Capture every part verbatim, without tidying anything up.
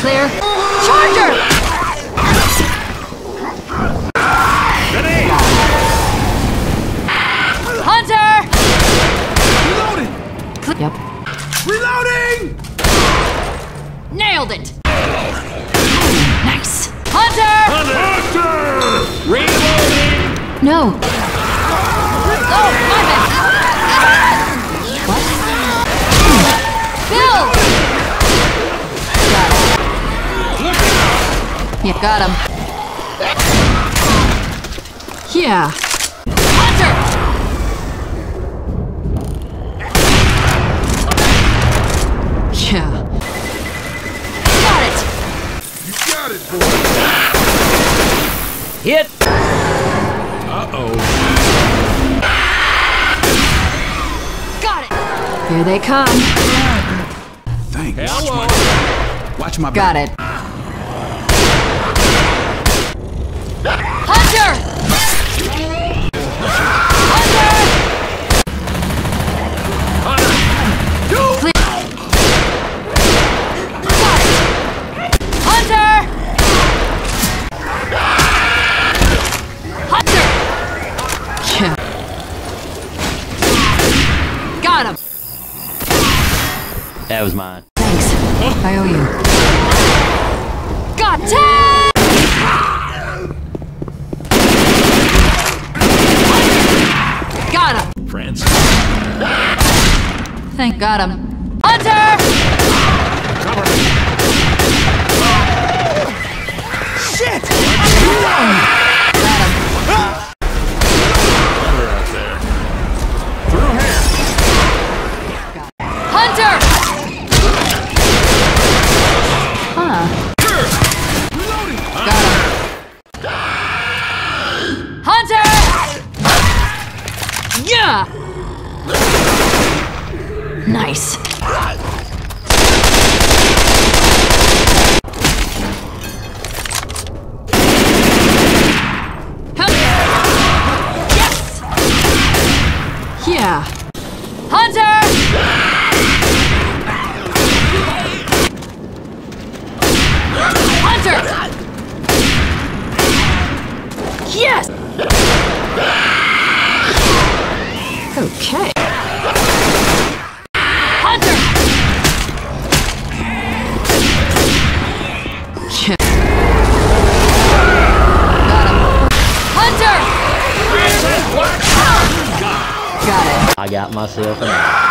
Clear. Charger! Hunter! Reloading! Yep. Reloading! Nailed it! Nice! Hunter! Hunter! Reloading! No! Oh, my bad! What? Bill! Got him. Yeah, got him. Yeah. Hunter! Yeah. Got it! You got it, boy! Hit! Uh-oh. Got it! Here they come. Thank you. Watch my, watch my Got back. it. Hunter! Hunter! Clear. Got it. Hunter! Hunter! Yeah. Got him. That was mine. Thanks. I owe you. Got it! Got him. Friends. Thank got him. Hunter! Cover me. Shit! Got him. Cover out there. Through here. Hunter! Huh. Reloading. Got him. Hunter! Yeah! Nice. Come here. Yes! Yeah. Hunter! Hunter! Yes! Okay. Hunter! Yeah. Got him. Hunter! Got it. I got myself an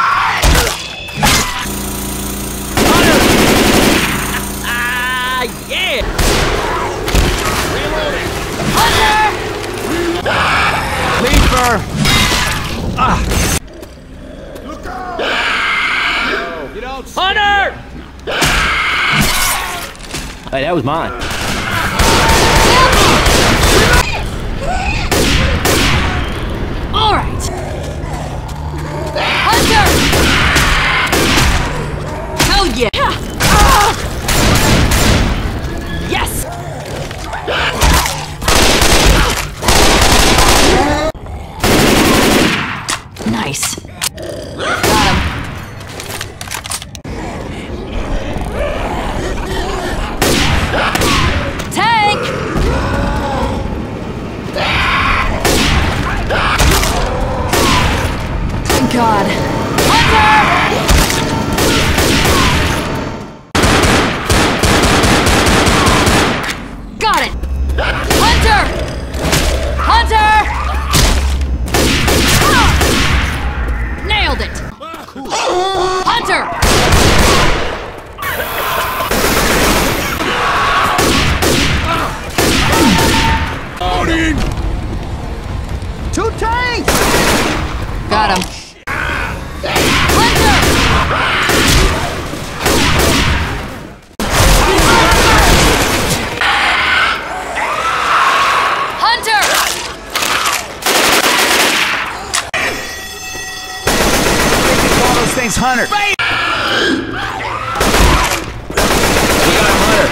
Ah, yeah! Hunter! Leaper! Ah! Look out! You don't see Hunter! Hey, that was mine. All right. Hunter! Hell yeah! Ah! Yes! Nice. Got him. Tank! Thank God. Hunter! Got it! Hunter! Hunter! Ah! Nailed it! Hunter! Loading! Two tanks! Got him. Hunter! Hunter! Call those things Hunter. We got Hunter.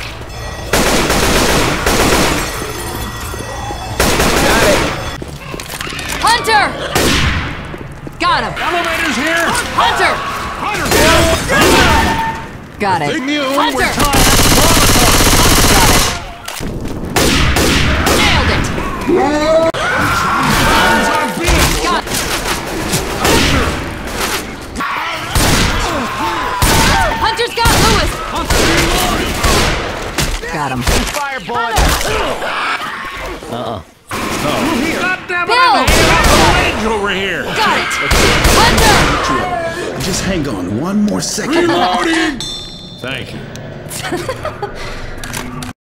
Got it. Hunter! Got him. Elevator's here! Hunter! Hunter! Got it. Big new, Hunter! we're tired. Hunter's got Lewis! Got him. Fire, boy. Uh-uh. God damn it, Bill! I'm hanging off the ledge over here! Got it! Hunter! Just hang on one more second. Reloading! Thank you.